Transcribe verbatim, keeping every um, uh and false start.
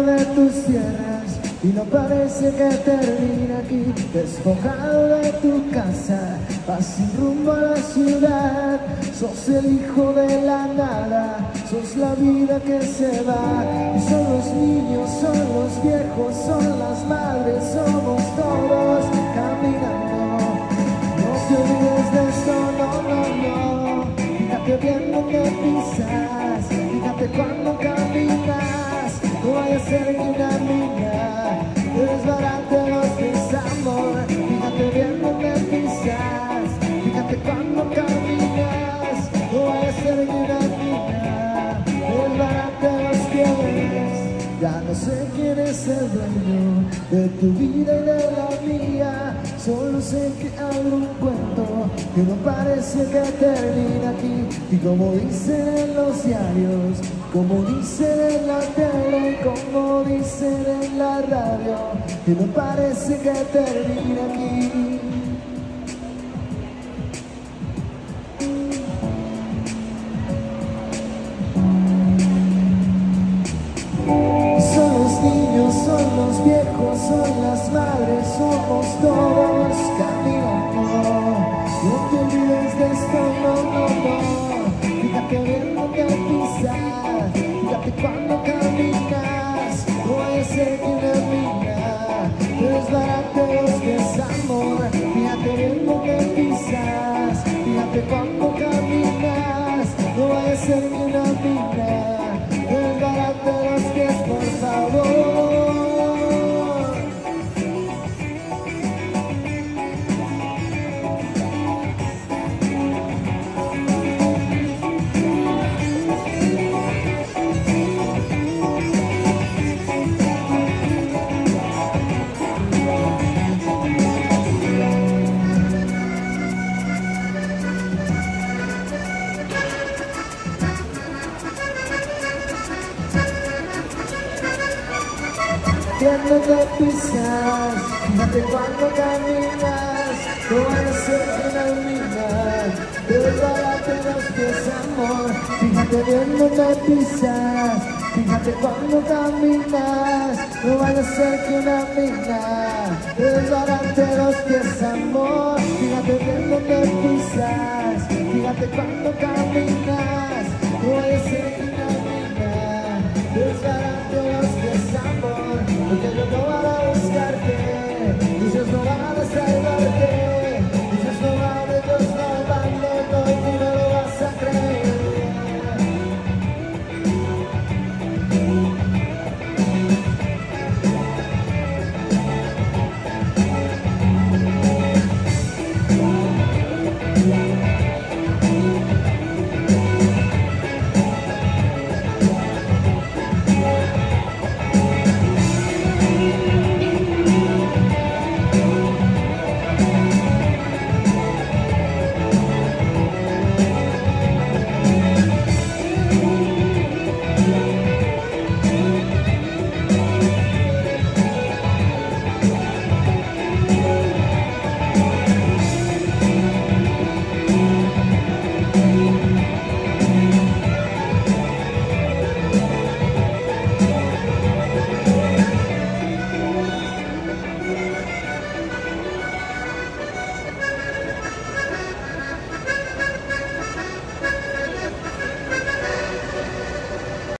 hijo de tus tierras y no parece que termina aquí. Despojado de tu casa, vas sin rumbo a la ciudad. Sos el hijo de la nada, sos la vida que se va. Y son los niños, son los viejos, son las madres, somos todos caminando. No te olvides de esto, no, no, no. Fíjate bien donde pisas, fíjate cuando caminas. No vaya a ser que una niña te desbarate los desamor. Fíjate bien donde pisas, fíjate cuando caminas. No vaya a ser que una niña te desbarate los pies. Ya no sé quién es el dueño de tu vida y de la mía. Solo sé que abro un cuento que no parece que termina aquí. Y como dicen en los diarios, como dicen en la tele, como dicen en la radio, que no parece que termina aquí. Son los niños, son los viejos, son las madres, somos todos caminando. No te olvides de esto, no, no, no. Fíjate bien donde pisas, fíjate cuando caminas. No vaya a ser que una mina te desbarate los desamor. Fíjate bien donde pisas, fíjate cuando caminas. No vaya a ser que una mina te desbarate los pies, por favor. Viendo que pisas, fíjate cuando caminas. No vaya a ser que una mina te desbarate los pies, amor. Fíjate bien donde pisas, fíjate cuando caminas. No vaya a ser que una mina te desbarate los pies, amor. Fíjate bien donde pisas, fíjate cuando caminas. No vaya a ser que